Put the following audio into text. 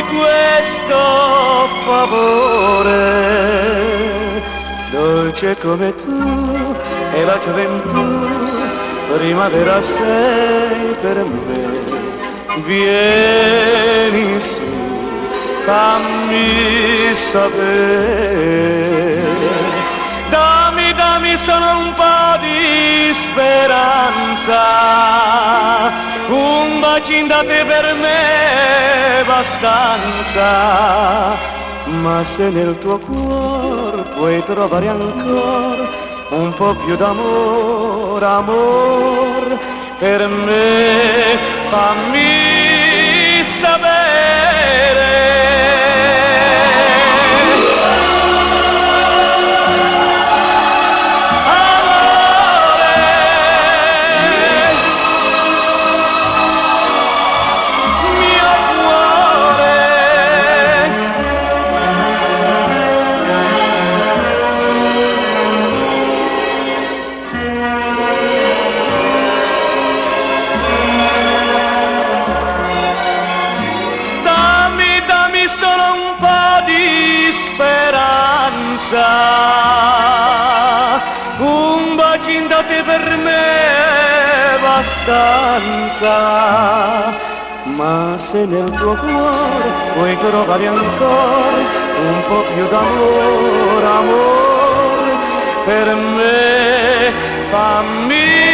questo favore. Dolce come tu e la gioventù, primavera sei per me. Vieni su, fammi sapere. Dammi solo un po' di speranza, un bacino da te per me è abbastanza. Ma se nel tuo cuore puoi trovare ancora un po' più d'amore, amor, per me fammi sapere. Un bacino da te per me è abbastanza. Ma se nel tuo cuore puoi trovare ancora un po' più d'amore, amore, per me fammi